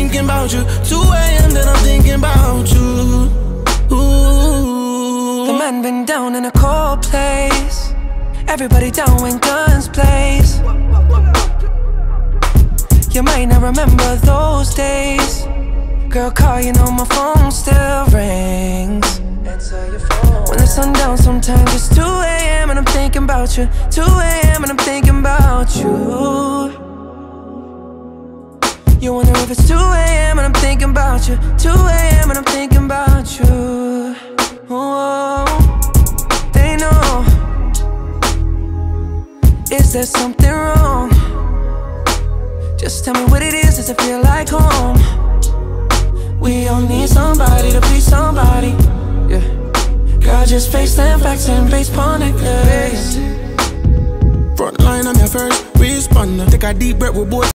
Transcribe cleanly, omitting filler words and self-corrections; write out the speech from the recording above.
thinking about you. 2 a.m. then I'm thinking about you. Ooh. The man been down in a cold place. Everybody down when guns blaze. You might not remember those days. Girl, call, you know my phone still rings. When the sun down, sometimes it's 2 a.m. and I'm thinking about you. 2 a.m. and I'm thinking about you. You wonder if it's 2 a.m. and I'm thinking about you. 2 a.m. and I'm thinking about you. Oh, they know. Is there something wrong? Just tell me what it is, does it feel like home? We all need somebody to be somebody. Yeah. Girl, just face them facts and base upon it. Yeah. Front line, I'm your first responder. Take a deep breath, we're both